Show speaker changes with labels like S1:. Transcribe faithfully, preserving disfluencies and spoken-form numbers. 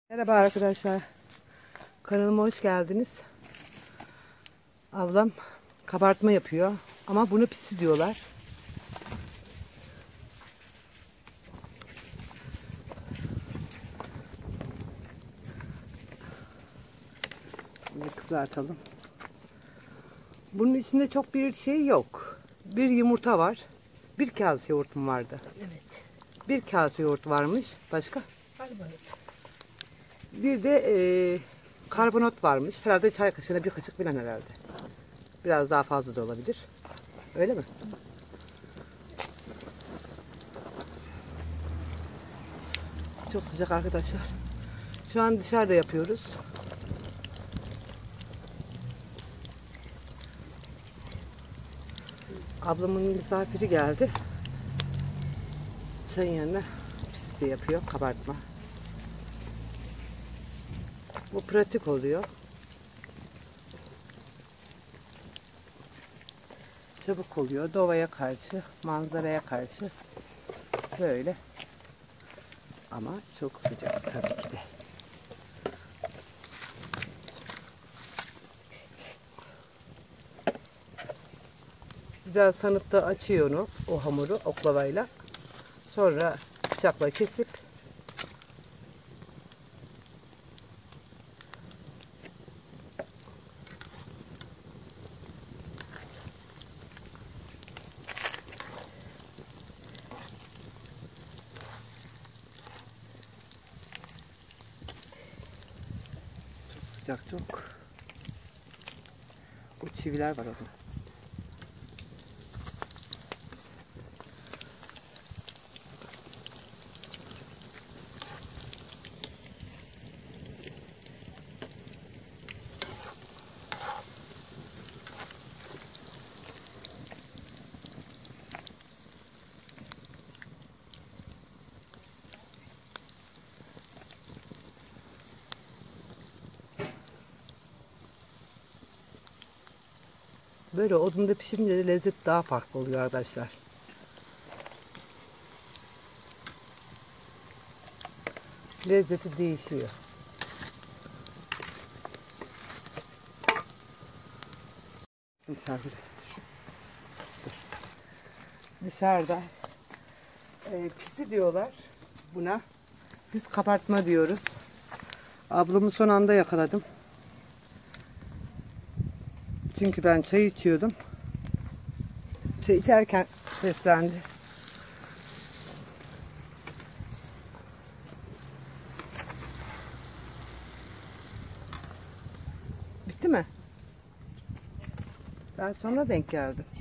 S1: Merhaba arkadaşlar. Kanalıma hoş geldiniz. Ablam kabartma yapıyor. Ama bunu pisi diyorlar. Şimdi kızartalım. Bunun içinde çok bir şey yok. Bir yumurta var. Bir kase yoğurtum vardı.
S2: Evet.
S1: Bir kase yoğurt varmış. Başka?
S2: Karbonat.
S1: Bir de e, karbonat varmış. Herhalde çay kaşığına bir kaşık falan herhalde. Biraz daha fazla da olabilir. Öyle mi? Çok sıcak arkadaşlar. Şu an dışarıda yapıyoruz. Ablamın misafiri geldi. Çayın yanına piste yapıyor, kabartma. Bu pratik oluyor. Çabuk oluyor. Doğaya karşı, manzaraya karşı böyle. Ama çok sıcak tabii ki de. Güzel sanıpta açıyor onu, o hamuru oklavayla. Sonra bıçakla kesip çok sıcak çok. Bu çiviler var orada. Böyle odunda pişirince de lezzet daha farklı oluyor arkadaşlar. Lezzeti değişiyor. Misafir. Dur. Dışarıda e, pisi diyorlar buna. Biz kabartma diyoruz. Ablamı son anda yakaladım. Çünkü ben çay içiyordum. Çay içerken seslendi. Bitti mi? Ben sonra denk geldim.